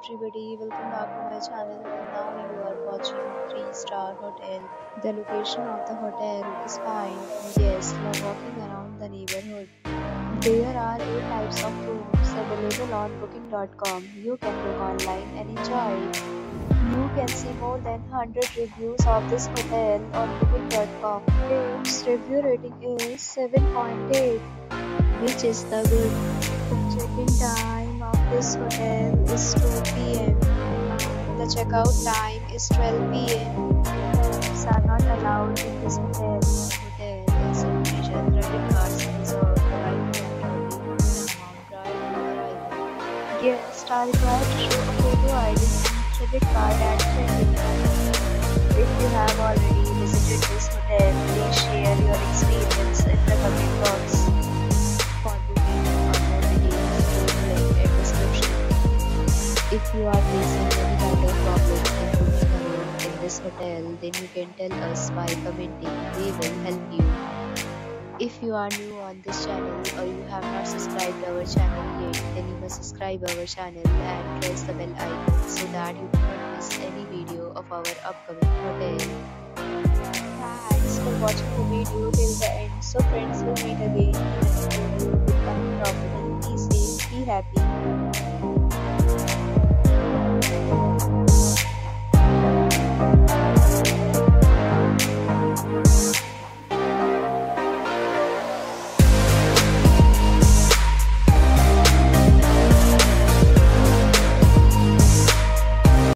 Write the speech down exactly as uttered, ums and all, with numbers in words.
everybody, welcome back to my channel and now you are watching three star hotel. The location of the hotel is fine and guests love walking around the neighborhood. There are eight types of rooms available on booking dot com. You can book online and enjoy it. You can see more than one hundred reviews of this hotel on booking dot com. Its review rating is seven point eight, which is the good. Check-in time of this hotel is two p m The checkout time is twelve p m Pets are not allowed in this hotel. The hotel accepts major credit cards and reserves the right to temporarily hold an amount prior to arrival. Guests are required to show a photo I D and credit card at check-in. If you have already visited this hotel, please share your experience in the comment box. For booking or more details, please link in description. If you are facing any kind of problem in booking a room in this hotel, then you can tell us by commenting. We will help you. If you are new on this channel or you have not subscribed our channel yet, then you must subscribe our channel and press the bell icon so that you do not miss any video of our upcoming hotel. Thanks for watching the video till the end. So friends, will meet again in the next video with coming property. Be safe, be happy.